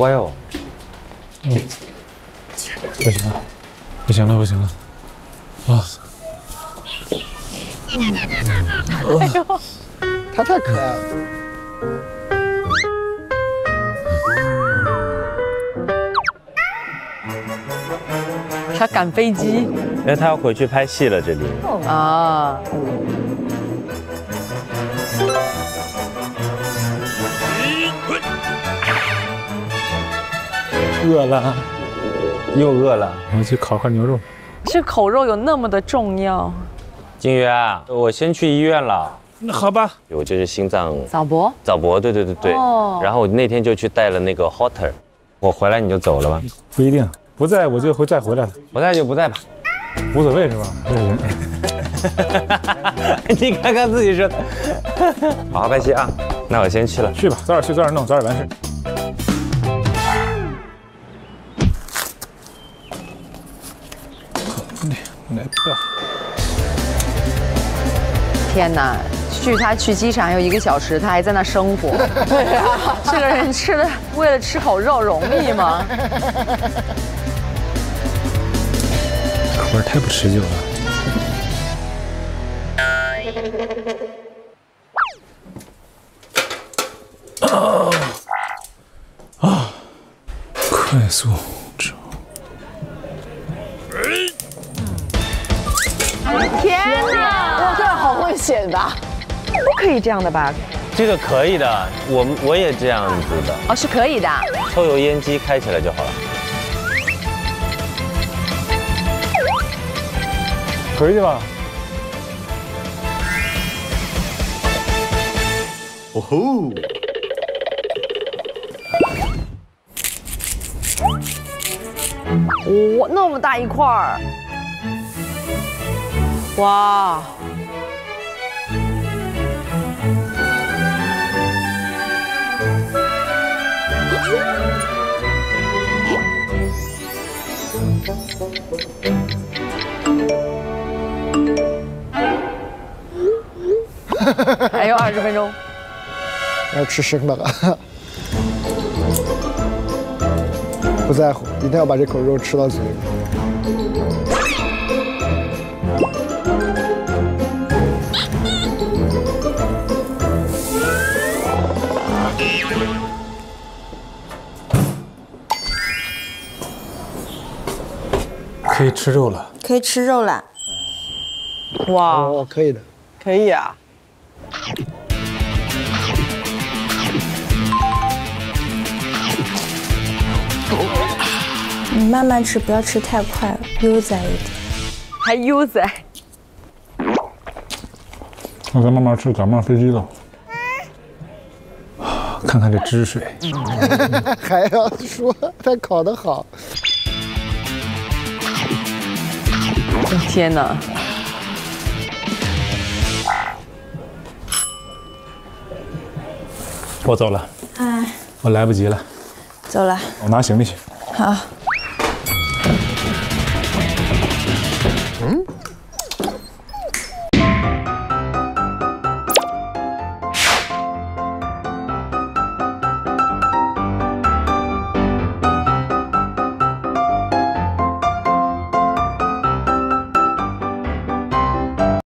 乖哦。 不行了，不行了，不行了！啊！ 哎呦，他太可爱了。 他赶飞机， 因为他要回去拍戏了，这里。 啊。 饿了， 又饿了， 我去烤块牛肉。 吃口肉有那么的重要？ 金鱼啊，我先去医院了。 那好吧， 我这是心脏早搏。 早搏，对对对对。 哦。 然后我那天就去带了那个 Hotter， 我回来你就走了吗？ 不一定，不在我就会再回来的。 不在就不在吧， 无所谓是吧？ 你看看自己说的，好好拍戏啊。那我先去了。 去吧，早点去，早点弄，早点完事。来吧。 天哪！距他去机场还有1个小时，他还在那生活。对啊，这个人为了吃口肉容易吗？ 口味太不持久了。快速吃。 天哪！ 哇，这好会显的， 不可以这样的吧？ 这个可以的，我也这样子的。 哦，是可以的。 抽油烟机开起来就好了。 可以吧？ 哦吼！ 哇，那么大一块儿！哇！还有20分钟。 要吃生的了，不在乎，一定要把这口肉吃到嘴里。 可以吃肉了， 可以吃肉了。 哇， 哦，可以的， 可以啊。 你慢慢吃，不要吃太快了，悠哉一点。 还悠哉。 我再慢慢吃，赶不上飞机了。看看这汁水， 还要说他烤得好。 天哪！ 我走了。 哎， 我来不及了。 走了。 我拿行李去。 好。